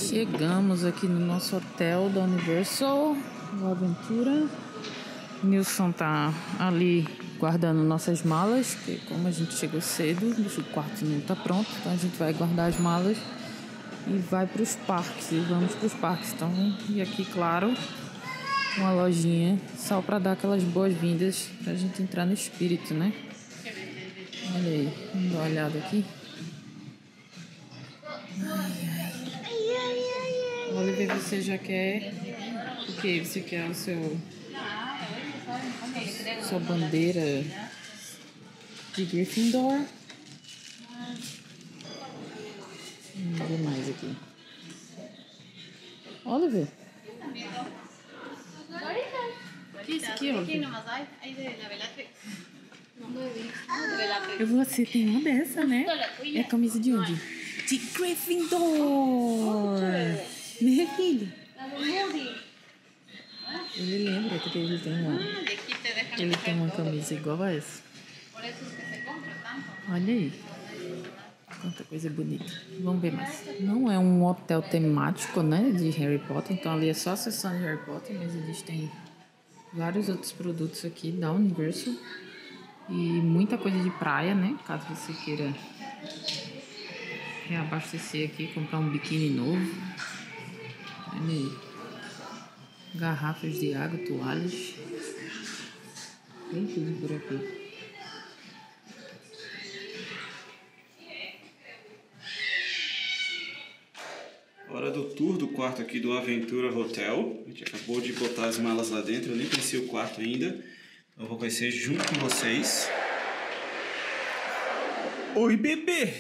Chegamos aqui no nosso hotel da Universal, o Aventura. Nilson tá ali guardando nossas malas, porque como a gente chegou cedo, o quarto não tá pronto, então a gente vai guardar as malas e vai para os parques, e vamos para os parques. Então, e aqui, claro, uma lojinha só para dar aquelas boas-vindas pra gente entrar no espírito, né? Olha aí, vamos dar uma olhada aqui. Oliver, você já quer o que? Você quer sua bandeira de Gryffindor? Vamos ver mais aqui. Oliver? Que é isso aqui, Oliver? Você tem uma dessa, né? É a camisa de onde? De Gryffindor! Né, filho? Ele lembra que ele tem uma camisa igual a essa. Olha aí. Quanta coisa bonita. Vamos ver mais. Não é um hotel temático, né, de Harry Potter. Então ali é só a seção de Harry Potter. Mas existem vários outros produtos aqui da Universal. E muita coisa de praia, né? Caso você queira reabastecer aqui, comprar um biquíni novo. Olha aí. Garrafas de água, toalhas. Tem tudo por aqui. Hora do tour do quarto aqui do Aventura Hotel. A gente acabou de botar as malas lá dentro. Eu nem conheci o quarto ainda. Então eu vou conhecer junto com vocês. Oi, bebê!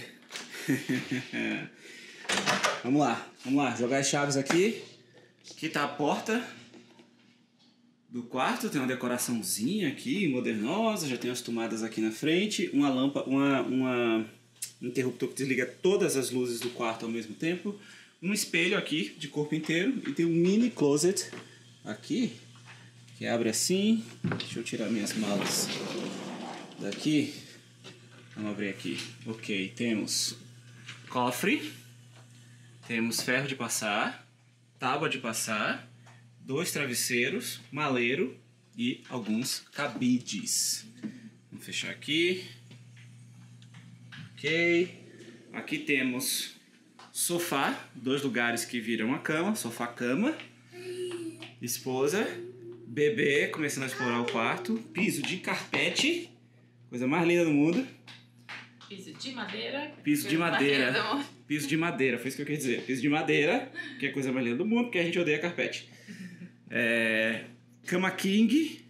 Vamos lá. Jogar as chaves aqui. Aqui tá a porta do quarto. Tem uma decoraçãozinha aqui, modernosa. Já tem as tomadas aqui na frente. Uma lâmpada, um interruptor que desliga todas as luzes do quarto ao mesmo tempo. Um espelho aqui de corpo inteiro. E tem um mini closet aqui, que abre assim. Deixa eu tirar minhas malas daqui. Vamos abrir aqui. Ok, temos cofre. Temos ferro de passar. Tábua de passar. 2 travesseiros. Maleiro. E alguns cabides. Vamos fechar aqui. Ok. Aqui temos sofá, 2 lugares que viram a cama, sofá-cama, esposa, bebê, começando a explorar o quarto, piso de carpete, coisa mais linda do mundo. Piso de madeira. Piso de madeira. Piso de madeira, foi isso que eu quis dizer. Piso de madeira, que é a coisa mais linda do mundo, porque a gente odeia carpete. Cama king,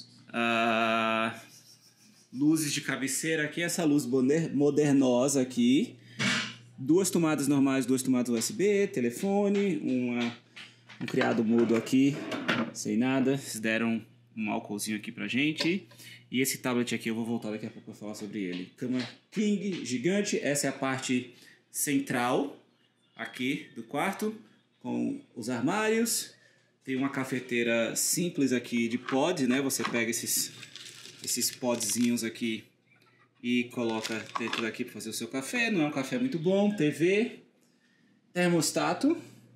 luzes de cabeceira aqui, essa luz modernosa aqui. 2 tomadas normais, 2 tomadas USB, telefone, um criado mudo aqui, sem nada. Eles deram um álcoolzinho aqui pra gente. E esse tablet aqui eu vou voltar daqui a pouco pra falar sobre ele. Cama king gigante, essa é a parte central aqui do quarto, com os armários. Tem uma cafeteira simples aqui de pod, né? Você pega esses podzinhos aqui e coloca dentro daqui para fazer o seu café. Não é um café muito bom. TV, termostato,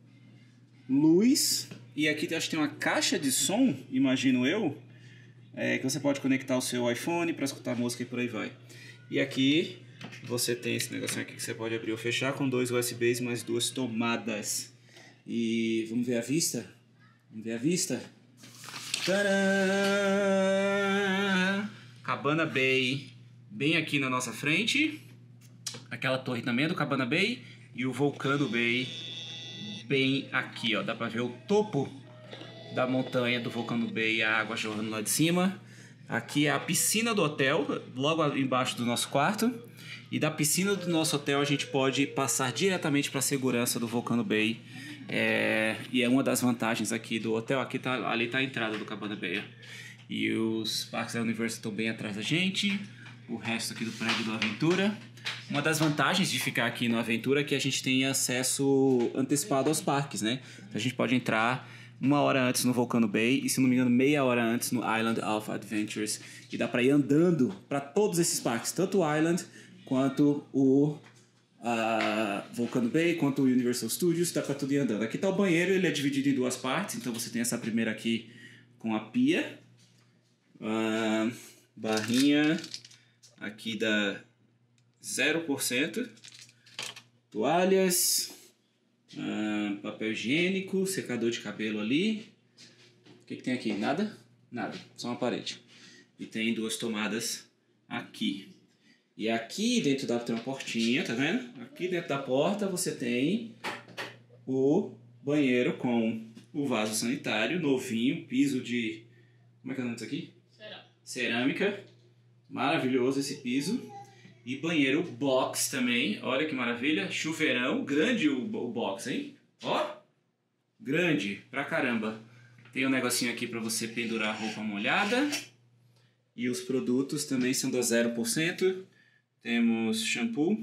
luz. E aqui acho que tem uma caixa de som, imagino eu, que você pode conectar o seu iPhone para escutar música e por aí vai. E aqui você tem esse negocinho aqui que você pode abrir ou fechar com 2 USBs mais 2 tomadas. E vamos ver a vista? Vamos ver a vista? Tcharam! Cabana Bay. Bem aqui na nossa frente, aquela torre também é do Cabana Bay e o Volcano Bay bem aqui, ó. Dá pra ver o topo da montanha do Volcano Bay, a água jorrando lá de cima. Aqui é a piscina do hotel, logo embaixo do nosso quarto. E da piscina do nosso hotel a gente pode passar diretamente para a segurança do Volcano Bay. E é uma das vantagens aqui do hotel. Ali tá a entrada do Cabana Bay. E os parques da Universal estão bem atrás da gente. O resto aqui do prédio do Aventura. Uma das vantagens de ficar aqui no Aventura é que a gente tem acesso antecipado aos parques, né? Então a gente pode entrar 1 hora antes no Volcano Bay e, se não me engano, meia hora antes no Island of Adventures. E dá pra ir andando para todos esses parques, tanto o Island quanto o a Volcano Bay quanto o Universal Studios, dá pra tudo ir andando. Aqui tá o banheiro, ele é dividido em duas partes, então você tem essa primeira aqui com a pia, barrinha aqui da 0%, toalhas, papel higiênico, secador de cabelo ali. O que tem aqui? Nada? Nada, só uma parede. E tem duas tomadas aqui. E aqui dentro tem uma portinha, tá vendo? Aqui dentro da porta você tem o banheiro com o vaso sanitário, novinho, piso de... Como é que é o nome disso aqui? Cerâmica. Maravilhoso esse piso. E banheiro box também, olha que maravilha. Chuveirão, grande o box, hein? Ó, grande pra caramba. Tem um negocinho aqui pra você pendurar a roupa molhada. E os produtos também são da 0%. Temos shampoo,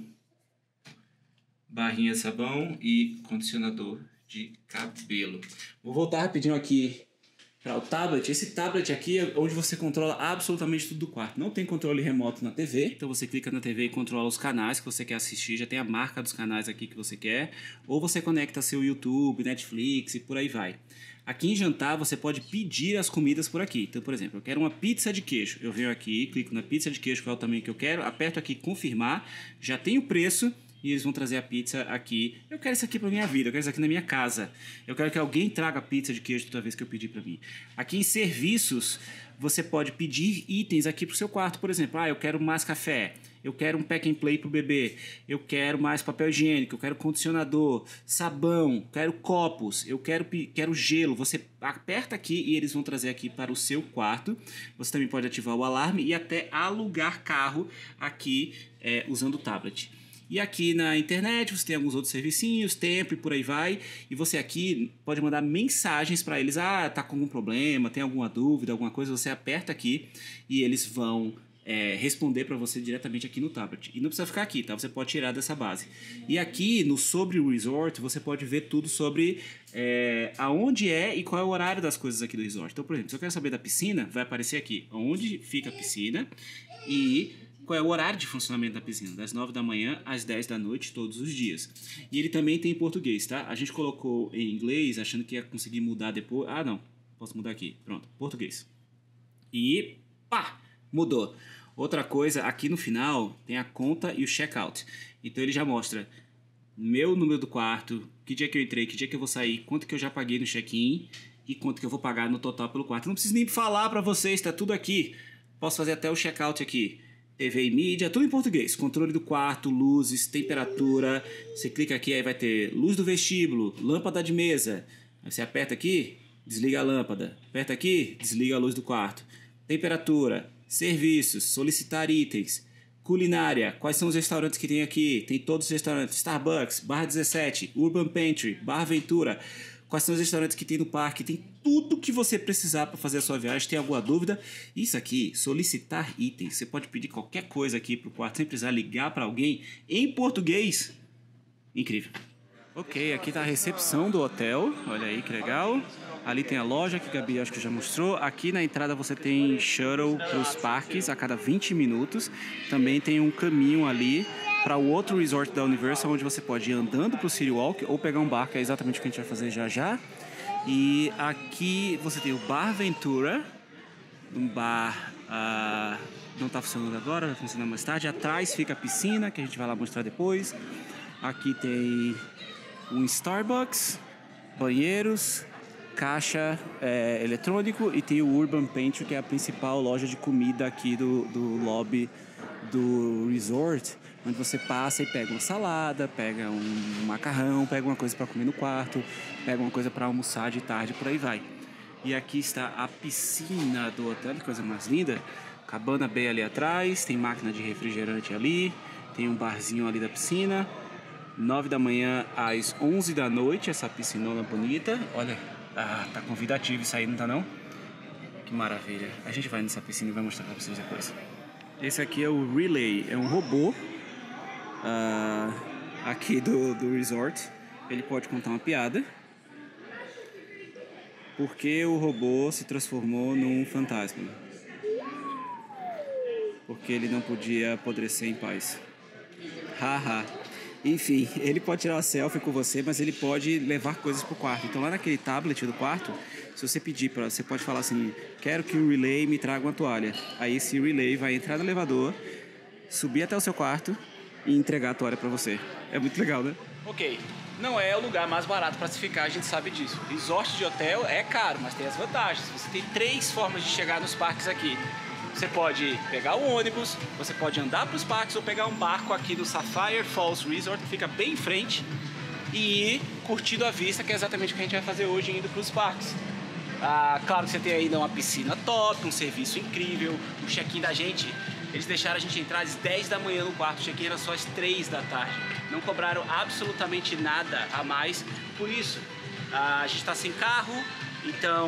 barrinha de sabão e condicionador de cabelo. Vou voltar rapidinho aqui para o tablet. Esse tablet aqui é onde você controla absolutamente tudo do quarto. Não tem controle remoto na TV, então você clica na TV e controla os canais que você quer assistir. Já tem a marca dos canais aqui que você quer. Ou você conecta seu YouTube, Netflix e por aí vai. Aqui em jantar você pode pedir as comidas por aqui. Então, por exemplo, eu quero uma pizza de queijo. Eu venho aqui, clico na pizza de queijo, qual é o tamanho que eu quero, aperto aqui confirmar, já tem o preço e eles vão trazer a pizza aqui. Eu quero isso aqui para minha vida, eu quero isso aqui na minha casa. Eu quero que alguém traga pizza de queijo toda vez que eu pedir para mim. Aqui em serviços, você pode pedir itens aqui para o seu quarto. Por exemplo, eu quero mais café. Eu quero um pack and play pro bebê, eu quero mais papel higiênico, eu quero condicionador, sabão, quero copos, eu quero gelo. Você aperta aqui e eles vão trazer aqui para o seu quarto. Você também pode ativar o alarme e até alugar carro aqui usando o tablet. E aqui na internet você tem alguns outros servicinhos, tempo e por aí vai. E você aqui pode mandar mensagens para eles. Tá com algum problema, tem alguma dúvida, alguma coisa. Você aperta aqui e eles vão... responder para você diretamente aqui no tablet. E não precisa ficar aqui, tá? Você pode tirar dessa base. E aqui no Sobre o Resort, você pode ver tudo sobre aonde é e qual é o horário das coisas aqui do resort. Então, por exemplo, se eu quero saber da piscina, vai aparecer aqui onde fica a piscina e qual é o horário de funcionamento da piscina, das 9 da manhã às 10 da noite, todos os dias. E ele também tem em português, tá? A gente colocou em inglês, achando que ia conseguir mudar depois. Não. Posso mudar aqui. Pronto. Português. E pá! Mudou. Outra coisa, aqui no final tem a conta e o checkout. Então ele já mostra meu número do quarto, que dia que eu entrei, que dia que eu vou sair, quanto que eu já paguei no check-in e quanto que eu vou pagar no total pelo quarto. Não preciso nem falar para vocês, tá tudo aqui. Posso fazer até o checkout aqui. TV e mídia, tudo em português. Controle do quarto, luzes, temperatura. Você clica aqui, aí vai ter luz do vestíbulo, lâmpada de mesa. Aí você aperta aqui, desliga a lâmpada. Aperta aqui, desliga a luz do quarto. Temperatura, serviços, solicitar itens, culinária, quais são os restaurantes que tem aqui? Tem todos os restaurantes, Starbucks, Bar 17, Urban Pantry, Bar Ventura. Quais são os restaurantes que tem no parque? Tem tudo que você precisar para fazer a sua viagem. Tem alguma dúvida? Isso aqui, solicitar itens. Você pode pedir qualquer coisa aqui para o quarto sem precisar ligar para alguém em português. Incrível. Ok, aqui está a recepção do hotel. Olha aí que legal. Ali tem a loja que a Gabi acho que já mostrou. Aqui na entrada você tem shuttle para os parques a cada 20 minutos. Também tem um caminho ali para o outro resort da Universal, onde você pode ir andando para o City Walk ou pegar um barco, é exatamente o que a gente vai fazer já já. E aqui você tem o Bar Ventura, um bar não está funcionando agora, vai funcionar mais tarde. Atrás fica a piscina, que a gente vai lá mostrar depois. Aqui tem um Starbucks, banheiros, caixa eletrônico e tem o Urban Pantry, que é a principal loja de comida aqui do lobby do resort, onde você passa e pega uma salada, pega um macarrão, pega uma coisa para comer no quarto, pega uma coisa para almoçar de tarde, por aí vai. E aqui está a piscina do hotel, que coisa mais linda. Cabana Bay ali atrás, tem máquina de refrigerante ali, tem um barzinho ali da piscina. 9 da manhã às 11 da noite, essa piscinona bonita. Olha, tá convidativo isso aí, não tá não? Que maravilha. A gente vai nessa piscina e vai mostrar pra vocês depois. Esse aqui é o Relay, é um robô aqui do resort. Ele pode contar uma piada, porque o robô se transformou num fantasma. Porque ele não podia apodrecer em paz. Haha. Enfim, ele pode tirar uma selfie com você, mas ele pode levar coisas pro quarto. Então lá naquele tablet do quarto, se você pedir para, você pode falar assim, quero que o relay me traga uma toalha. Aí esse relay vai entrar no elevador, subir até o seu quarto e entregar a toalha para você. É muito legal, né? Ok, não é o lugar mais barato para se ficar, a gente sabe disso. Resort de hotel é caro, mas tem as vantagens. Você tem 3 formas de chegar nos parques aqui. Você pode pegar o ônibus, você pode andar para os parques ou pegar um barco aqui do Sapphire Falls Resort, que fica bem em frente, e ir curtindo a vista, que é exatamente o que a gente vai fazer hoje indo para os parques. Claro que você tem ainda uma piscina top, um serviço incrível, o check-in da gente, eles deixaram a gente entrar às 10 da manhã no quarto, o check-in era só às 3 da tarde. Não cobraram absolutamente nada a mais, por isso a gente está sem carro, então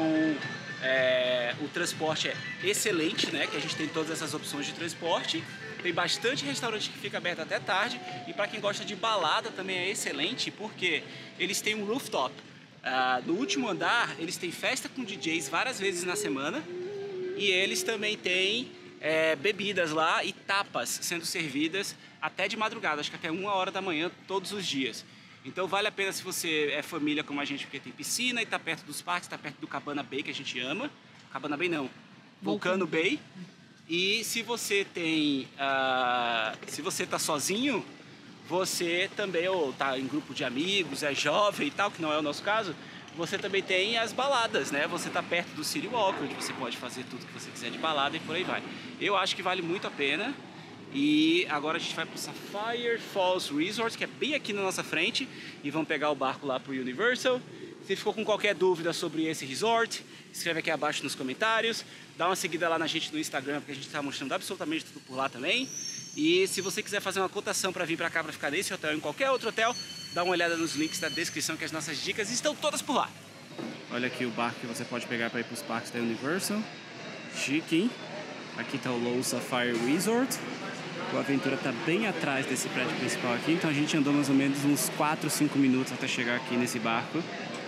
o transporte é excelente, né? Que a gente tem todas essas opções de transporte. Tem bastante restaurante que fica aberto até tarde. E para quem gosta de balada também é excelente, porque eles têm um rooftop. No último andar, eles têm festa com DJs várias vezes na semana. E eles também têm bebidas lá e tapas sendo servidas até de madrugada, acho que até 1 hora da manhã todos os dias. Então vale a pena se você é família como a gente, porque tem piscina e está perto dos parques, está perto do Cabana Bay, que a gente ama. Cabana Bay não, Volcano Bay. E se você tem, se você está sozinho, você também, ou está em grupo de amigos, é jovem e tal, que não é o nosso caso, você também tem as baladas, né? Você está perto do City Walk, onde você pode fazer tudo que você quiser de balada e por aí vai. Eu acho que vale muito a pena. E agora a gente vai para o Sapphire Falls Resort, que é bem aqui na nossa frente, e vamos pegar o barco lá para o Universal. Se ficou com qualquer dúvida sobre esse resort, escreve aqui abaixo nos comentários. Dá uma seguida lá na gente no Instagram, porque a gente está mostrando absolutamente tudo por lá também. E se você quiser fazer uma cotação para vir para cá, para ficar nesse hotel ou em qualquer outro hotel, dá uma olhada nos links da descrição, que as nossas dicas estão todas por lá. Olha aqui o barco que você pode pegar para ir para os parques da Universal. Chique, hein? Aqui está o Low Sapphire Resort. O Aventura está bem atrás desse prédio principal aqui, então a gente andou mais ou menos uns 4, 5 minutos até chegar aqui nesse barco.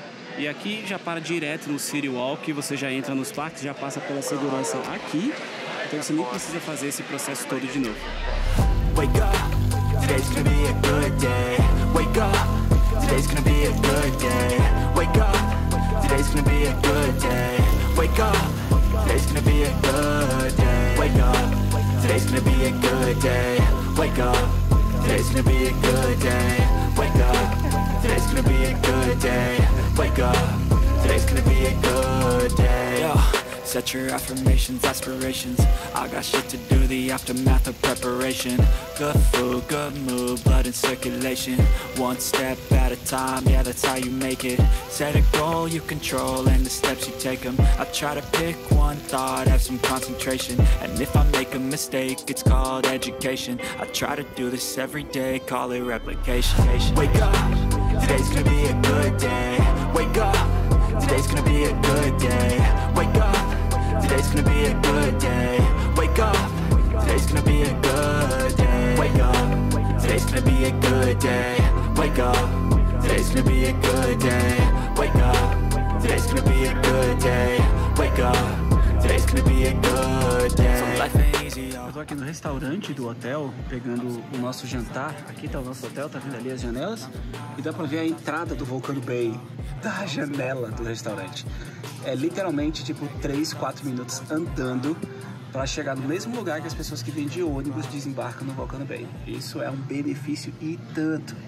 E aqui já para direto no City Walk, você já entra nos parques, já passa pela segurança aqui, então você nem precisa fazer esse processo todo de novo. Wake up, today's gonna be a good day. Wake up, today's gonna be a good day. Wake up, today's gonna be a good day. Wake up, today's gonna be a good day. Wake up. Today's gonna be a good day. Wake up. Today's gonna be a good day. Wake up. Today's gonna be a good day. Wake up. Today's gonna be a good day. Yo, set your affirmations, aspirations. I got shit to do, the aftermath of preparation. Good food, good mood, blood in circulation. One step at a time, yeah, that's how you make it. Set a goal you control and the steps you take them. I try to pick one thought, have some concentration. And if I make a mistake, it's called education. I try to do this every day, call it replication. Wake up, today's gonna be a good day. Wake up, today's gonna be a good day. Wake up, today's gonna be a good day. Wake up, today's gonna be a good day. Wake up, today's gonna be a good day. Wake up, today's gonna be a good day. Wake up, today's gonna be a good day. Wake up, today's gonna be a good day. So life ain't easy, yo. Eu tô aqui no restaurante do hotel, pegando o nosso jantar. Aqui tá o nosso hotel, tá vendo ali as janelas? E dá pra ver a entrada do Volcano Bay da janela do restaurante. É literalmente tipo 3, 4 minutos andando para chegar no mesmo lugar que as pessoas que vêm de ônibus desembarcam no Volcano Bay. Isso é um benefício e tanto.